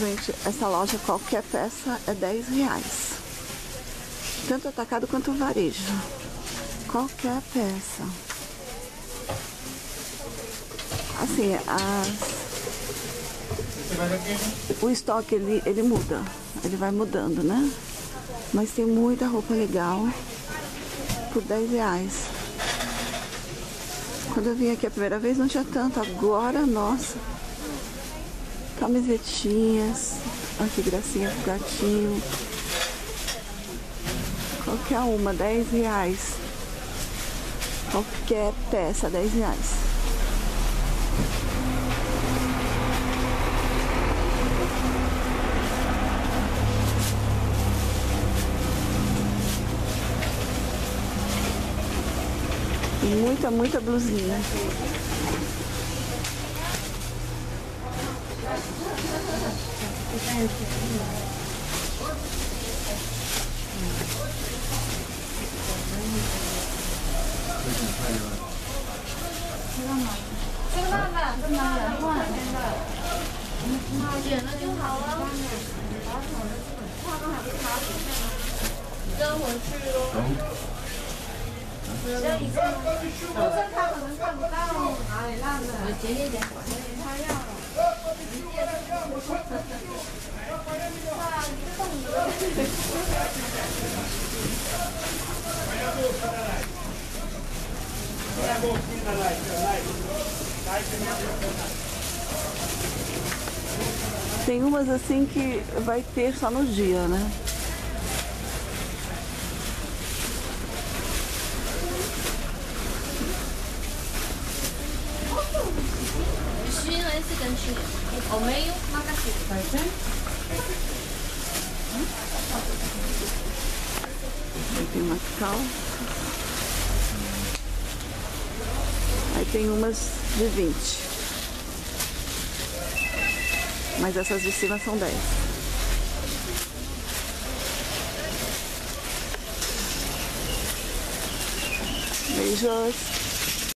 gente, essa loja, qualquer peça é R$10. Tanto atacado quanto varejo. Qualquer peça. Assim, o estoque ele muda. Ele vai mudando, né? Mas tem muita roupa legal por R$10. Quando eu vim aqui a primeira vez não tinha tanto. Agora, nossa. Camisetinhas. Olha que gracinha pro gatinho. Qualquer uma, R$10. Qualquer peça, R$10. Muita blusinha. Tem umas assim que vai ter só no dia, né? Aí tem umas calças. Aí tem umas de 20. Mas essas de cima são 10. Beijos.